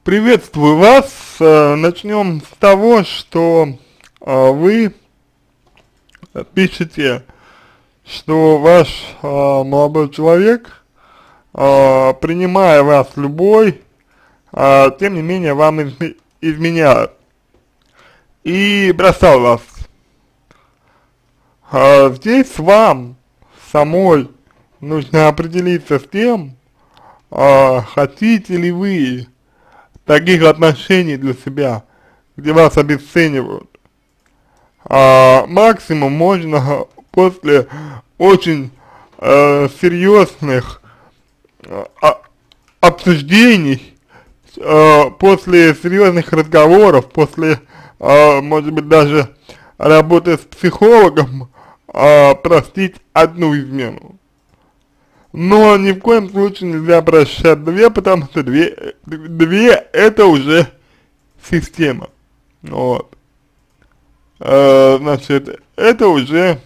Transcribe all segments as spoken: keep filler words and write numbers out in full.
Приветствую вас. Э, Начнем с того, что э, вы пишете, что ваш э, молодой человек, э, принимая вас любой, э, тем не менее вам изме- изменяет и бросал вас. Э, Здесь вам самой нужно определиться с тем, э, хотите ли вы таких отношений для себя, где вас обесценивают. А максимум можно после очень э, серьезных э, обсуждений, э, после серьезных разговоров, после, э, может быть, даже работы с психологом, э, простить одну измену. Но ни в коем случае нельзя прощать две, потому что две, две это уже система. Вот. Э, значит, это уже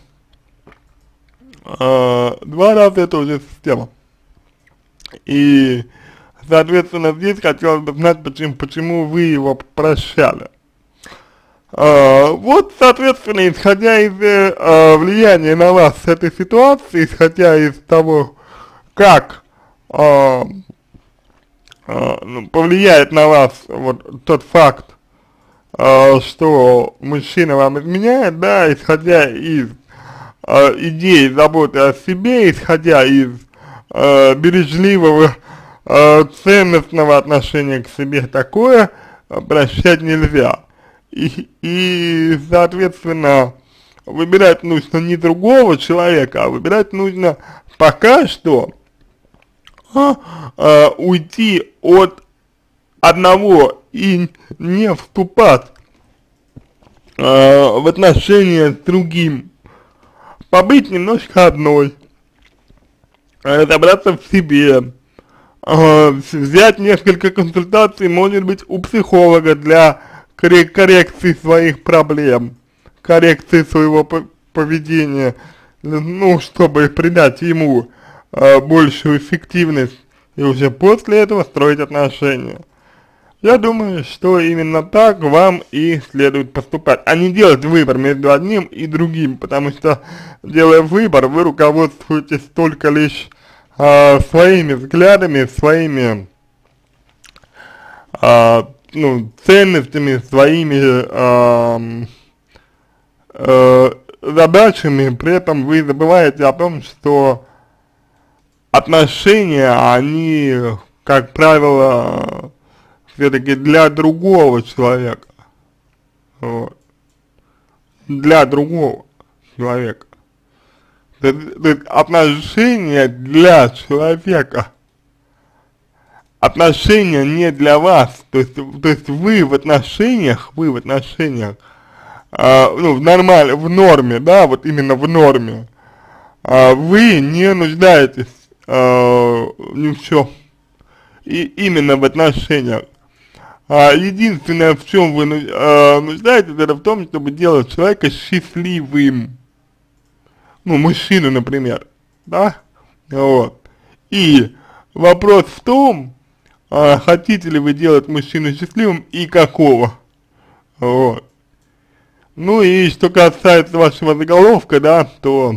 э, два раза это уже система. И, соответственно, здесь хотелось бы знать, почему, почему вы его прощали. Uh, вот, соответственно, исходя из uh, влияния на вас этой ситуации, исходя из того, как uh, uh, ну, повлияет на вас вот тот факт, uh, что мужчина вам изменяет, да, исходя из uh, идеи заботы о себе, исходя из uh, бережливого, uh, ценностного отношения к себе, такое uh, прощать нельзя. И, и, соответственно, выбирать нужно не другого человека, а выбирать нужно пока что а, а, уйти от одного и не вступать а, в отношения с другим, побыть немножко одной, разобраться в себе, а, взять несколько консультаций, может быть, у психолога для коррекции своих проблем, коррекции своего поведения, ну, чтобы придать ему э, большую эффективность и уже после этого строить отношения. Я думаю, что именно так вам и следует поступать, а не делать выбор между одним и другим, потому что, делая выбор, вы руководствуетесь только лишь э, своими взглядами, своими э, ну, ценностями, своими э, э, задачами, при этом вы забываете о том, что отношения, они, как правило, все-таки для другого человека, вот, для другого человека. То есть, то есть отношения для человека, отношения не для вас, то есть, то есть вы в отношениях, вы в отношениях, э, ну, в нормале, в норме, да, вот именно в норме, э, вы не нуждаетесь э, ни в чем, и именно в отношениях. А единственное, в чем вы э, нуждаетесь, это в том, чтобы делать человека счастливым, ну, мужчину, например, да, вот, и вопрос в том, а, хотите ли вы делать мужчину счастливым и какого, вот. Ну и что касается вашего заголовка, да, то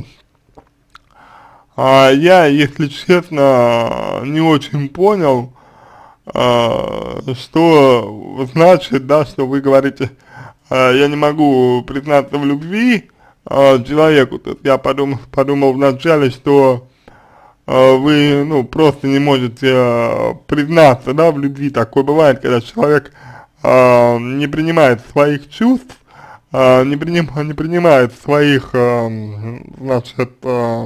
а, я, если честно, не очень понял, а, что значит, да, что вы говорите, а, я не могу признаться в любви а, человеку. То есть я подумал, подумал вначале, что вы, ну, просто не можете э, признаться, да, в любви. Такое бывает, когда человек э, не принимает своих чувств, э, не, приним, не принимает своих, э, значит, э,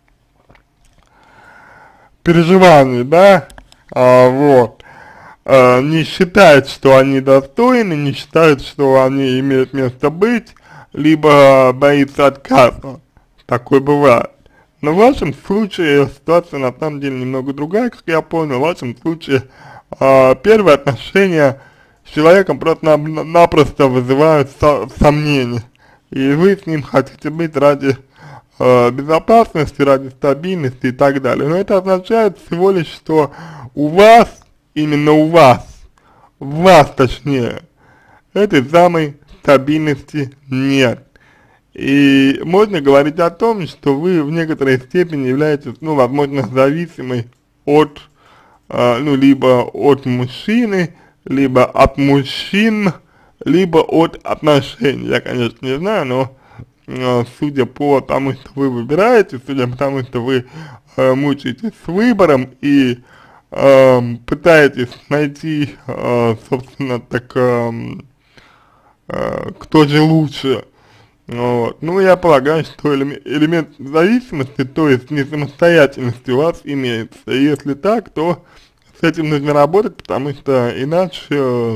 переживаний, да, э, вот, э, не считает, что они достойны, не считает, что они имеют место быть, либо боится отказа. Такое бывает. Но в вашем случае ситуация на самом деле немного другая, как я понял. В вашем случае э, первые отношения с человеком просто-напросто вызывают со сомнения. И вы с ним хотите быть ради э, безопасности, ради стабильности и так далее. Но это означает всего лишь, что у вас, именно у вас, вас точнее, этой самой стабильности нет. И можно говорить о том, что вы в некоторой степени являетесь, ну, возможно, зависимой от, э, ну, либо от мужчины, либо от мужчин, либо от отношений. Я, конечно, не знаю, но э, судя по тому, что вы выбираете, судя по тому, что вы э, мучаетесь с выбором и э, пытаетесь найти, э, собственно, так, э, э, кто же лучше. Вот. Ну, я полагаю, что элемент, элемент зависимости, то есть не самостоятельности у вас имеется. И если так, то с этим нужно работать, потому что иначе э,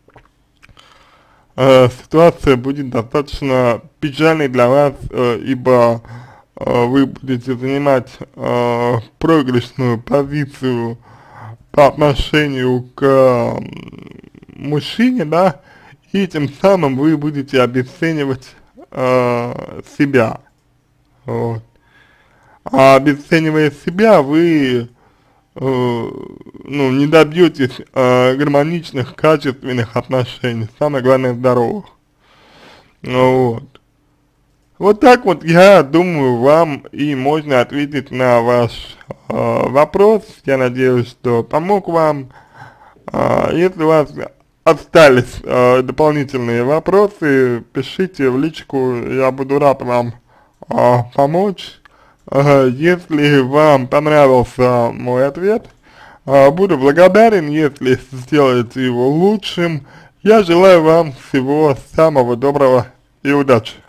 э, ситуация будет достаточно печальной для вас, э, ибо э, вы будете занимать э, проигрышную позицию по отношению к э, мужчине, да, и тем самым вы будете обесценивать э, себя. Вот. А обесценивая себя, вы э, ну, не добьетесь э, гармоничных, качественных отношений, самое главное здоровых. Ну, вот. Вот так вот, я думаю, вам и можно ответить на ваш э, вопрос. Я надеюсь, что помог вам. Э, если у вас остались э, дополнительные вопросы, пишите в личку, я буду рад вам э, помочь. Э, если вам понравился мой ответ, э, буду благодарен, если сделаете его лучшим. Я желаю вам всего самого доброго и удачи.